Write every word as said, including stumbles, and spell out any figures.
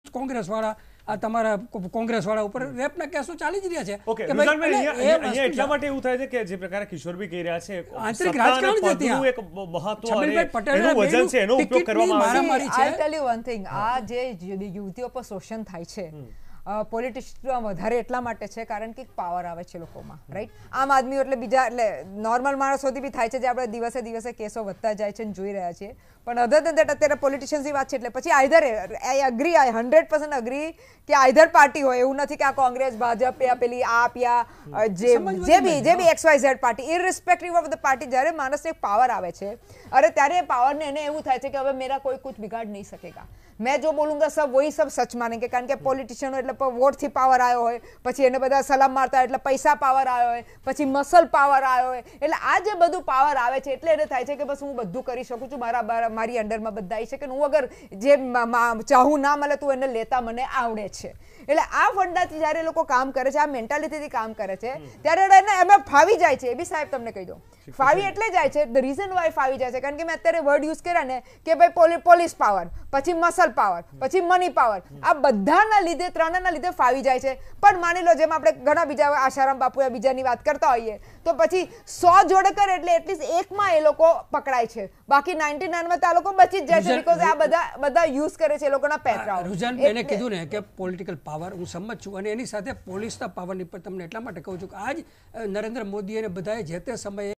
કોંગ્રેસ વાળા આ તમારા કોંગ્રેસ વાળા ઉપર રેપના કેસો ચાલી જ રહ્યા છે ઓકે રુઝાનભાઈ અહીંયા એટલા માટે એવું થાય છે કે જે પ્રકારે કિશોરભાઈ કહી રહ્યા છે આંતરિક રાજકારણ છે ત્યાં એક મહત્વ અને એનું વજન છે એનો ઉપયોગ કરવામાં આવે છે. I tell you one thing, આ જે યુવતીઓ પર શોષણ થાય છે પોલિટિશિયન વધારે એટલા માટે છે કારણ કે પાવર આવે છે લોકોમાં, રાઈટ? આમ આદમીઓ એટલે બીજા એટલે નોર્મલ માણસોથી બી થાય છે જે આપણે દિવસે દિવસે કેસો વધતા જાય છે અને જોઈ રહ્યા છીએ. પણ અધર દેન દેટ અત્યારે પોલિટિશિયન્સની વાત છે એટલે પછી either I agree I hundred percent agree કે આઈધર પાર્ટી હોય, એવું નથી કે આ કોંગ્રેસ, ભાજપ યા પેલી આપ યા જે જે બી જે બી X Y Z party, irrespective of the party, જ્યારે માણસને પાવર આવે છે અરે ત્યારે પાવરને એને એવું થાય છે કે હવે મેરા કોઈ કુછ બિગાડ નહીં સકેગા, मैं जो बोलूंगा सब वही सब सच मानेंगे કારણ કે પોલિટિશિયનો એટલે વોટથી પાવર આવ્યો હોય, પછી એને બધા સલામ મારતા એટલે પૈસા પાવર આવ્યો હોય, પછી મસલ પાવર આવ્યો હોય, એટલે આ જે બધું પાવર આવે છે એટલે એને થાય છે કે બસ હું બધું કરી શકું છું, મારા મારી અંડરમાં બધા આવી છે કે હું અગર જે ચાહું ના મળે તું એને લેતા મને આવડે છે. એટલે આ ફંડાથી જ્યારે લોકો કામ કરે છે, આ મેન્ટાલિટીથી કામ કરે છે ત્યારે એને એમાં ફાવી જાય છે. એ બી સાહેબ તમને કહી દઉં ફાવી એટલે જાય છે, ધ રીઝન વાય ફાવી જાય છે કારણ કે મેં અત્યારે વર્ડ યુઝ કર્યા ને કે ભાઈ પોલીસ પાવર, પછી મસલ પાવર, પછી મની પાવર, આ બધાના લીધે ત્રણના લીધે ફાવી જાય છે. પણ માની લો જેમ આપણે ઘણા બીજા આશારામ બાપુ યા બીજાની વાત કરતા હોઈએ તો પછી સો જોડે કરે એટલે એટલીસ્ટ એકમાં એ લોકો પકડાય છે, બાકી નાઇન્ટી નાઇનમાં તો આ લોકો બચી જ જાય છે બીકોઝ આ બધા બધા યુઝ કરે છે એ લોકોના પેટરાઓ. રુઝાન એને કીધું ને કે પોલિટિકલ પાવર હું સમજ છું અને એની સાથે પોલીસના પાવરની પર તમને એટલા માટે કહું છું કે આજ નરેન્દ્ર મોદી અને બધાએ જે તે સમયે